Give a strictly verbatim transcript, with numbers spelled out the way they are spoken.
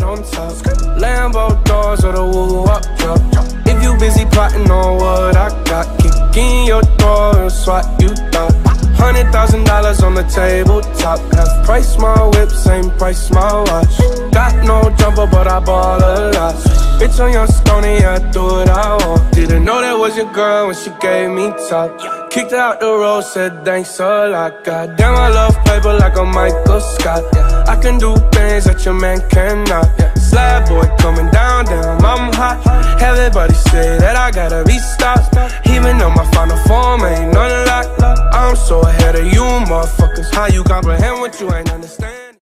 on top. Lambo doors or the woo up drop. If you busy plotting on what I got, kick in your door and swat you thought. Hundred thousand dollars on the tabletop. Half price my whip, same price my watch. Got no jumper, but I ball a lot. Bitch on your stony, I do what I want. Didn't know that was your girl when she gave me top. Kicked her out the road, said thanks a lot. Goddamn, I love paper like a Michael Scott. I can do things that your man cannot. Slab boy coming down, damn, I'm hot. Everybody say that I gotta be stopped. Even though my final form ain't none like. I'm so ahead of you motherfuckers. How you comprehend what you ain't